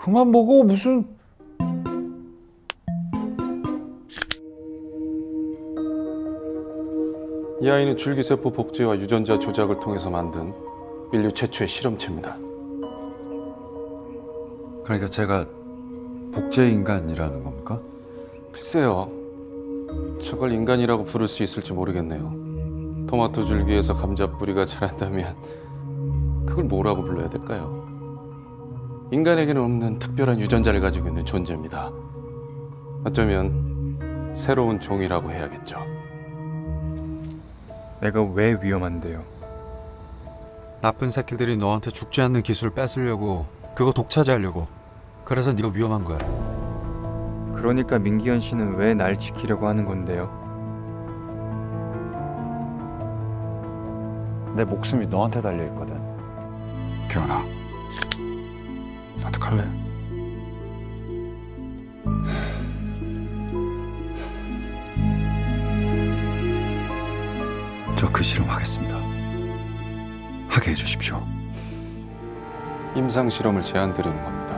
그만 보고 무슨... 이 아이는 줄기세포 복제와 유전자 조작을 통해서 만든 인류 최초의 실험체입니다. 그러니까 제가 복제 인간이라는 겁니까? 글쎄요. 저걸 인간이라고 부를 수 있을지 모르겠네요. 토마토 줄기에서 감자 뿌리가 자란다면 그걸 뭐라고 불러야 될까요? 인간에게는 없는 특별한 유전자를 가지고 있는 존재입니다. 어쩌면 새로운 종이라고 해야겠죠. 내가 왜 위험한데요? 나쁜 새끼들이 너한테 죽지 않는 기술을 뺏으려고, 그거 독차지하려고. 그래서 네가 위험한 거야. 그러니까 민기현 씨는 왜 날 지키려고 하는 건데요? 내 목숨이 너한테 달려있거든. 기현아, 어떡할래? 저 그 실험 하겠습니다. 하게 해주십시오. 임상 실험을 제안드리는 겁니다.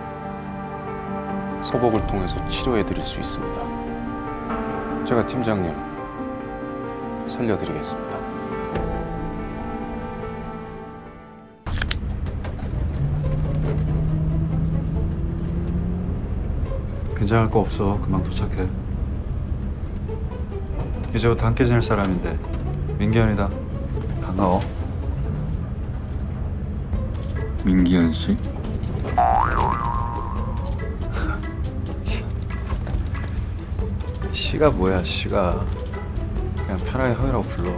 소복을 통해서 치료해드릴 수 있습니다. 제가 팀장님 살려드리겠습니다. 괜찮을 거 없어. 금방 도착해. 이제부터 함께 지낼 사람인데. 민기현이다. 반가워. 민기현 씨? 씨가 뭐야, 씨가. 그냥 편하게 형이라고 불러.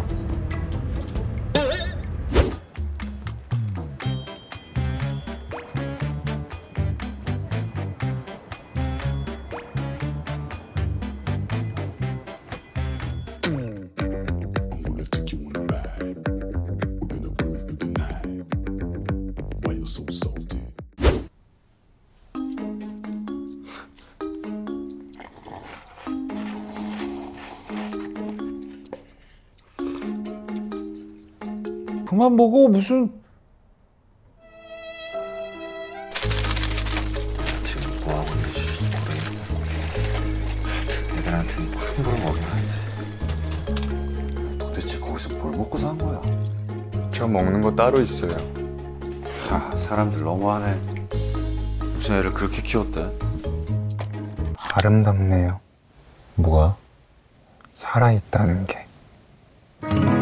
그만 보고 무슨... 지금 뭐하고 있는지 모르겠는데. 애들한테는 함부로 먹이면 안 돼. 도대체 거기서 뭘 먹고 산 거야? 저 먹는 거 따로 있어요. 아, 사람들 너무하네. 무슨 애를 그렇게 키웠대? 아름답네요. 뭐가? 살아있다는 게.